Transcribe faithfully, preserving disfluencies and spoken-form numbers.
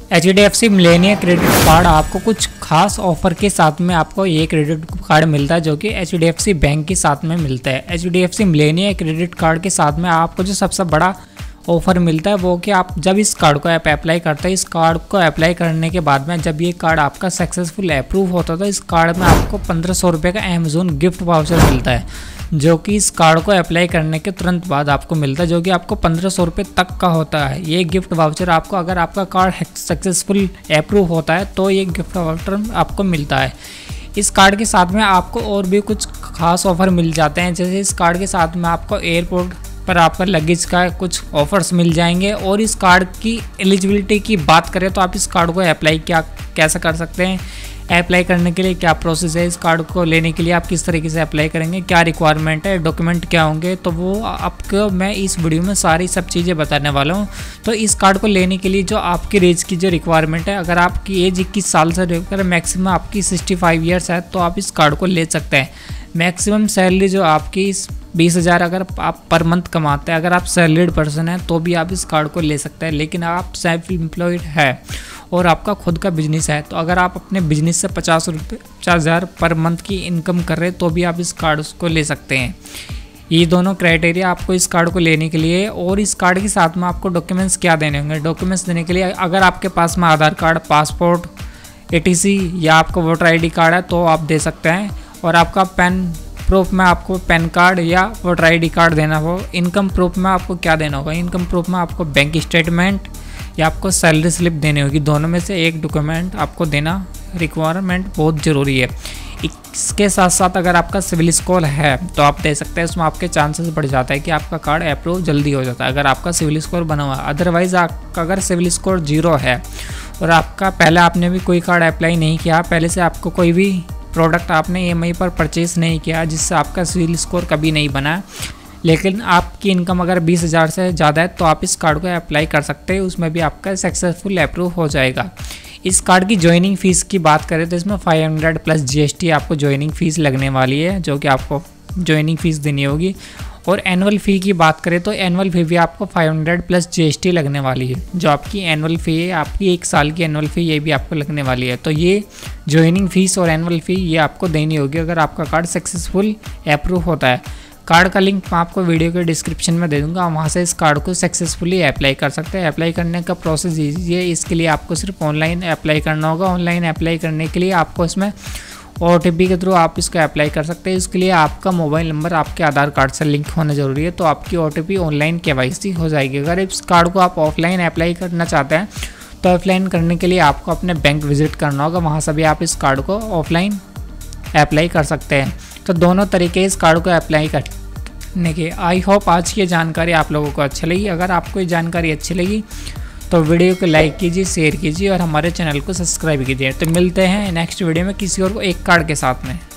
H D F C millennium credit card आपको कुछ खास ऑफर के साथ में आपको ये क्रेडिट कार्ड मिलता है जो कि H D F C bank के साथ में मिलता है। H D F C millennium credit card के साथ में आपको जो सबसे बड़ा ऑफर मिलता है वो कि आप जब इस कार्ड को आप अप्लाई करते हैं, इस कार्ड को अप्लाई करने के बाद में जब ये कार्ड आपका सक्सेसफुल अप्रूव होता है तो इस कार्ड में आपको पंद्रह सौ रुपये का अमेज़न गिफ्ट वाउचर मिलता है, जो कि इस कार्ड को अप्लाई करने के तुरंत बाद आपको मिलता है, जो कि आपको पंद्रह सौ रुपये तक का होता है। ये गिफ्ट वाउचर आपको, अगर आपका कार्ड सक्सेसफुल अप्रूव होता है तो ये गिफ्ट वाउचर आपको मिलता है। इस कार्ड के साथ में आपको और भी कुछ खास ऑफर मिल जाते हैं, जैसे इस कार्ड के साथ में आपको एयरपोर्ट पर आपका लगेज का कुछ ऑफर्स मिल जाएंगे। और इस कार्ड की एलिजिबिलिटी की बात करें तो आप इस कार्ड को अप्लाई क्या कैसे कर सकते हैं, अप्लाई करने के लिए क्या प्रोसेस है, इस कार्ड को लेने के लिए आप किस तरीके से अप्लाई करेंगे, क्या रिक्वायरमेंट है, डॉक्यूमेंट क्या होंगे, तो वो आपको मैं इस वीडियो में सारी सब चीज़ें बताने वाला हूँ। तो इस कार्ड को लेने के लिए जो आपकी एज की जो रिक्वायरमेंट है, अगर आपकी एज इक्कीस साल से लेकर मैक्सिमम आपकी सिक्सटी फाइव ईयर्स है तो आप इस कार्ड को ले सकते हैं। मैक्सिमम सैलरी जो आपकी इस बीस हज़ार अगर आप पर मंथ कमाते हैं, अगर आप सैलरीड पर्सन हैं तो भी आप इस कार्ड को ले सकते हैं। लेकिन आप सेल्फ एम्प्लॉयड है और आपका खुद का बिजनेस है, तो अगर आप अपने बिजनेस से पचास रुपये पचास हज़ार पर मंथ की इनकम कर रहे हैं तो भी आप इस कार्ड को ले सकते हैं। ये दोनों क्राइटेरिया आपको इस कार्ड को लेने के लिए। और इस कार्ड के साथ में आपको डॉक्यूमेंट्स क्या देने होंगे, डॉक्यूमेंट्स देने के लिए अगर आपके पास में Aadhaar card, passport, A T C या आपका वोटर आई डी कार्ड है तो आप दे सकते हैं। और आपका पैन प्रूफ में आपको पैन कार्ड या वोटर आई डी कार्ड देना हो। इनकम प्रूफ में आपको क्या देना होगा, इनकम प्रूफ में आपको बैंक स्टेटमेंट या आपको सैलरी स्लिप देनी होगी, दोनों में से एक डॉक्यूमेंट आपको देना रिक्वायरमेंट बहुत ज़रूरी है। इसके साथ साथ अगर आपका सिविल स्कोर है तो आप दे सकते हैं, उसमें आपके चांसेस बढ़ जाता है कि आपका कार्ड अप्रूव जल्दी हो जाता है अगर आपका सिविल स्कोर बना हुआ है। अदरवाइज़ आपका अगर सिविल स्कोर जीरो है और आपका पहले आपने भी कोई कार्ड अप्लाई नहीं किया, पहले से आपको कोई भी प्रोडक्ट आपने ई एम आई पर परचेज़ नहीं किया जिससे आपका सिविल स्कोर कभी नहीं बना, लेकिन आपकी इनकम अगर बीस हज़ार से ज़्यादा है तो आप इस कार्ड को अप्लाई कर सकते हैं, उसमें भी आपका सक्सेसफुल अप्रूव हो जाएगा। इस कार्ड की ज्वाइनिंग फ़ीस की बात करें तो इसमें पाँच सौ प्लस जी एस टी आपको ज्वाइनिंग फ़ीस लगने वाली है, जो कि आपको ज्वाइनिंग फ़ीस देनी होगी। और एनुअल फ़ी की बात करें तो एनुअल फ़ी भी आपको पाँच सौ प्लस जी एस टी लगने वाली है, जो आपकी एनुअल फ़ी है, आपकी एक साल की एनुअल फ़ी ये भी आपको लगने वाली है। तो ये ज्वाइनिंग फ़ीस और एनुअल फ़ी ये आपको देनी होगी अगर आपका कार्ड सक्सेसफुल अप्रूव होता है। कार्ड का लिंक मैं आपको वीडियो के डिस्क्रिप्शन में दे दूंगा, वहाँ से इस कार्ड को सक्सेसफुली अप्लाई कर सकते हैं। अप्लाई करने का प्रोसेस ईजी है, इसके लिए आपको सिर्फ ऑनलाइन अप्लाई करना होगा। ऑनलाइन अप्लाई करने के लिए आपको इसमें ओ टी पी के थ्रू आप इसको अप्लाई कर सकते हैं। इसके लिए आपका मोबाइल नंबर आपके आधार कार्ड से लिंक होना ज़रूरी है, तो आपकी O T P online K Y C हो जाएगी। अगर इस कार्ड को आप ऑफलाइन अप्लाई करना चाहते हैं तो ऑफलाइन करने के लिए आपको अपने बैंक विजिट करना होगा, वहाँ से भी आप इस कार्ड को ऑफलाइन अप्लाई कर सकते हैं। तो दोनों तरीके इस कार्ड को अप्लाई करने के। आई होप आज की जानकारी आप लोगों को अच्छी लगी। अगर आपको ये जानकारी अच्छी लगी तो वीडियो को लाइक कीजिए, शेयर कीजिए और हमारे चैनल को सब्सक्राइब कीजिए। तो मिलते हैं नेक्स्ट वीडियो में किसी और को एक कार्ड के साथ में।